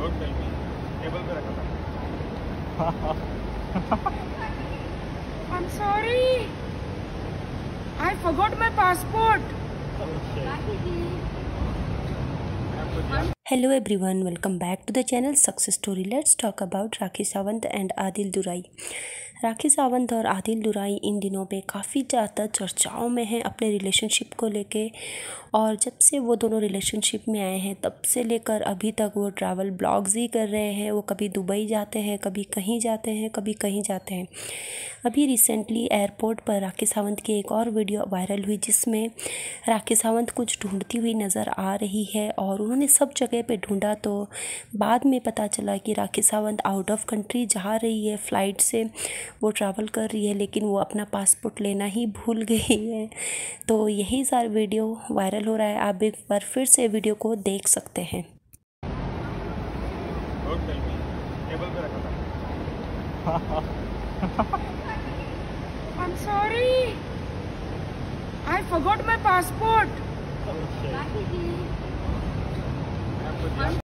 Don't tell me table पे रखा था। I'm sorry. I forgot my passport. Hello everyone, welcome back to the channel Success Story. Let's talk about Rakhi Sawant and Adil दुराई। राखी सावंत और आदिल दुराई इन दिनों पे काफ़ी ज़्यादा चर्चाओं में हैं अपने रिलेशनशिप को लेके। और जब से वो दोनों रिलेशनशिप में आए हैं तब से लेकर अभी तक वो ट्रैवल ब्लॉग्स ही कर रहे हैं। वो कभी दुबई जाते हैं, कभी कहीं जाते हैं, कभी कहीं जाते हैं। अभी रिसेंटली एयरपोर्ट पर राखी सावंत की एक और वीडियो वायरल हुई जिसमें राखी सावंत कुछ ढूंढती हुई नज़र आ रही है और उन्होंने सब जगह पे ढूंढा तो बाद में पता चला कि Rakhi Sawant out of country जा रही है, फ़्लाइट से वो ट्रैवल कर रही है, लेकिन वो अपना पासपोर्ट लेना ही भूल गई है। तो यही सारा वीडियो वायरल हो रहा है, आप एक बार फिर से वीडियो को देख सकते हैं। डोंट टेल मी टेबल पे रखा था। I'm sorry. I forgot my passport.